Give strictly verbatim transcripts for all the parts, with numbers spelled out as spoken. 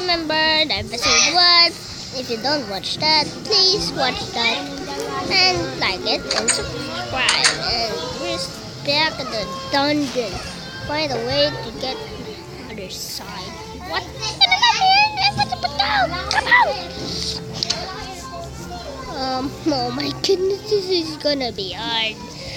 remember the episode one. If you don't watch that, please watch that and like it and subscribe. And we're back at the dungeon. Find a way to get the other side. What? Come out! Um, oh my goodness, this is gonna be hard.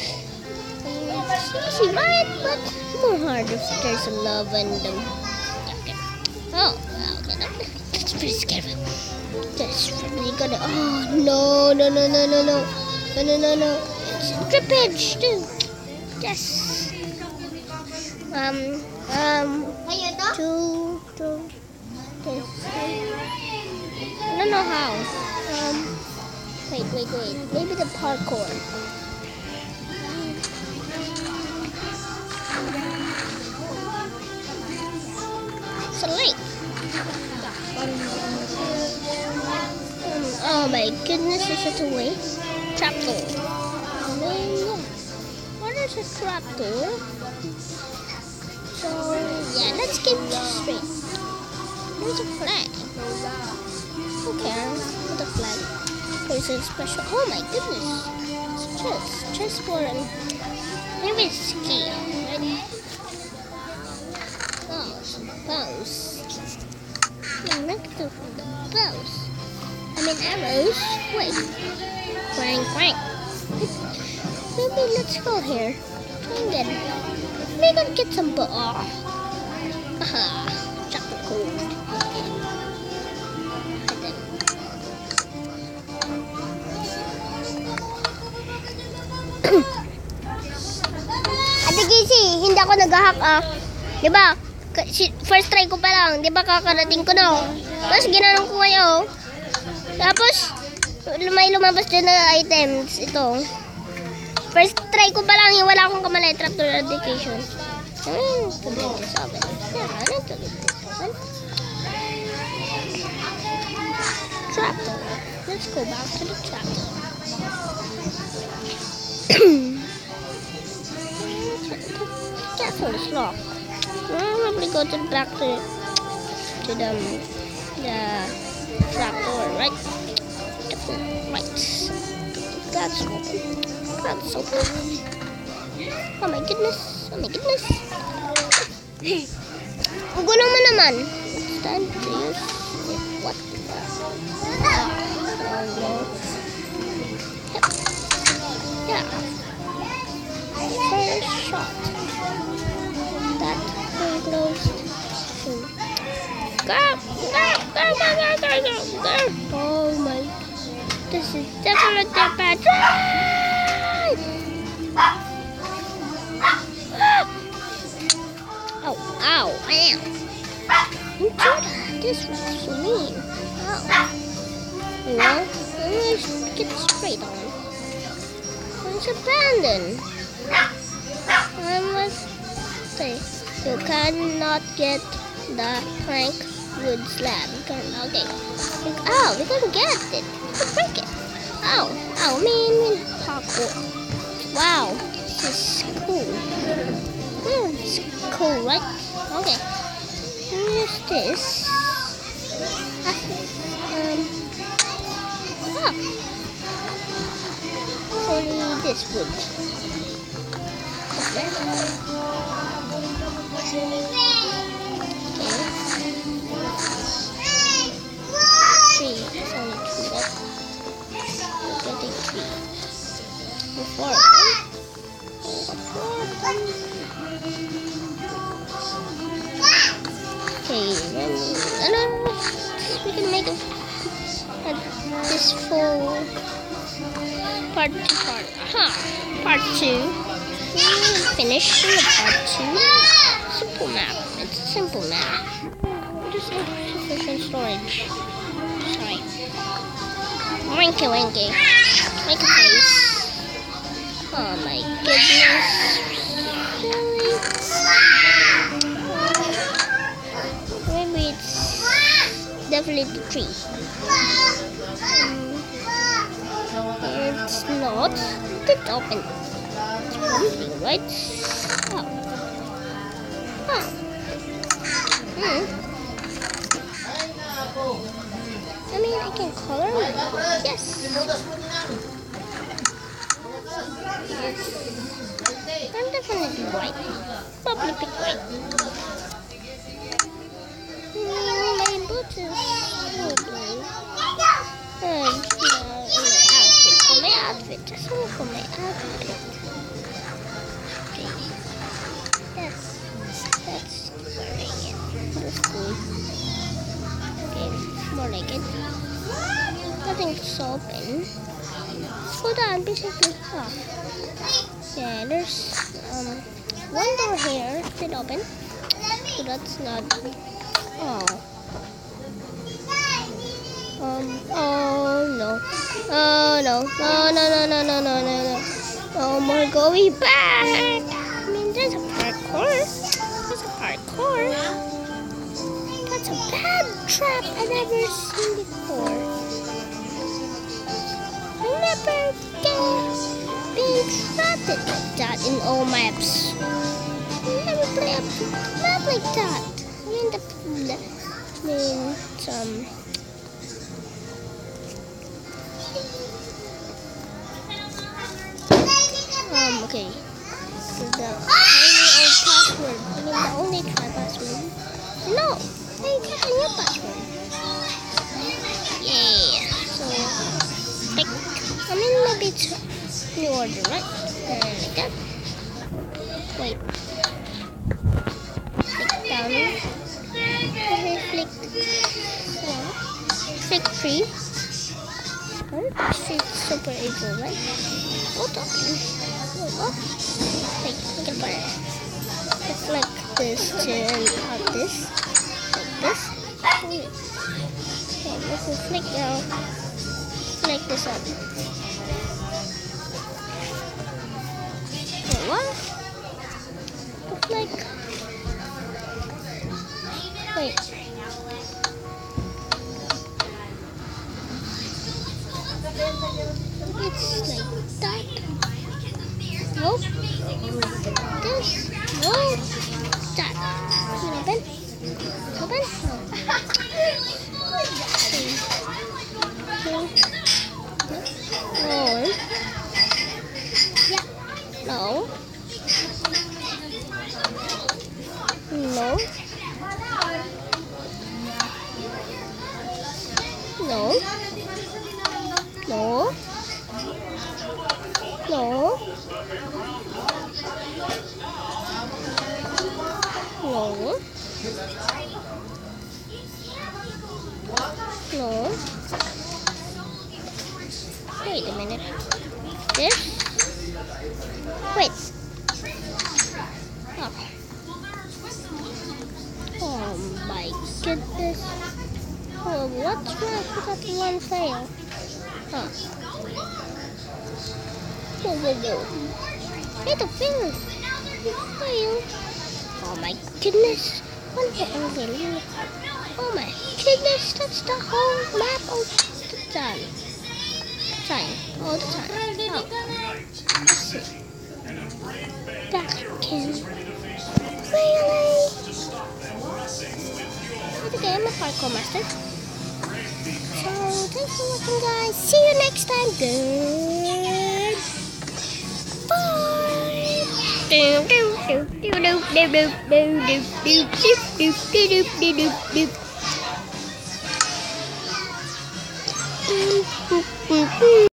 It's easy, right? But more hard if there's a love and um, okay. Oh, okay, that's pretty scary. That's really gonna. Oh no, no, no, no, no, no, no, no, no, no. It's drippage too. Yes. Um, um, two, two, this. I don't know how. Um, wait, wait, wait. Maybe the parkour. It's a lake. Um, oh my goodness, is it a way? Trapdoor. No, what is a trapdoor? So, yeah, let's get straight. There's a flag. Who cares with the flag? There's a special. Oh my goodness. It's chest. Chest for um, maybe it's key. Right? Oh, some bows. Yeah, look at the bows. I mean arrows. Wait. Crank, crank. Maybe let's go here. And then maybe I'll get some bow. Aha. Chocolate cold. Ate Casey, hindi ako nag-hack ah. Diba? First try ko pa lang. Diba kakarating ko na. Tapos ginanong ko kayo. Tapos may lumabas dyan na items. Ito. First try ko pa lang. Yung wala akong kamalay. Trapdoor education. Hmm, twenty-seven. Yeah, ano twenty-seven? Trapdoor. Let's go back to the trapdoor. Castle is locked. I'll probably go to back to to the the trapdoor, right? Right. That's open. That's open. Oh my goodness! Oh my goodness! Ang gulo mo naman. It's time to use it. What? Ah, oh no. Yeah. First shot. That one closed. Go! Go! Go! Go! Go! Go! Go! Oh my. This is definitely a bad drive! Oh, ow, ow. You do that. This was so mean. Ow. Well, let's get straight on. It's abandoned. I must say, you cannot get the plank wood slab. You can, okay. Oh, we can get it. We can break it. Oh, oh, man, parkour. Wow, this is cool. Hmm, it's cool, right? Okay. Here's this. Um. Oh. Only this wood. Okay. Three. It's only two left. We're getting three. Four of them. Four of them. Okay, then uh, we can make a, a this full part two part. Aha, part two. Finish the part two. Simple map. It's a simple map. Just insufficient storage. Sorry. Winky winky. Make a face. Oh my goodness. Maybe it's definitely the tree. Um, it's not. It's open. It's something, right? Oh. Oh. Hmm. can color mine. Yes. I'm definitely white. Probably pick white. Mm, my boots is so blue. And uh, my outfit. For my outfit. Just only for my outfit. Okay. That's that's wearing it. That's cool. Okay, more naked. Nothing's open. Let's go down basically. Oh. Yeah, there's um one door here still open. So that's not oh. Um oh no. Oh no. No no no no no no no no. No more going back. I mean there's a parkour. There's a parkour. That's a bad trap I've never seen before. I never get been trapped like that in all maps. I never play a map like that. I mean the, the I mean some um okay. So the only old password. I mean the only try password. No, I got a new password. Yeah. So pick. I mean maybe it's new order, right? And like that. Wait. Click down. Okay, click. Uh, click three. Oh, she's super evil, right? What talking? What? Wait, I can put it. It's like this to out this. Like this. Okay, this is flick now. Flick this up. Wait, what? It's like. Wait. It's like that. Nope. This. No. That. Can open? Open? No. No. No. No. No. No. No. Wait a minute. This? Wait. Oh. Oh my goodness. Oh, what's wrong with that one fail? Huh. Whoa, whoa, whoa. Wait a fail. Fail. Oh my goodness. One hit only. Oh my goodness, that's the whole map all the time. Time. All the time. Oh. Back again. Really? But okay, I'm a parkour master. So, thanks for watching, guys. See you next time. Good. Bye. Do do do do do do do do do do do do do do do.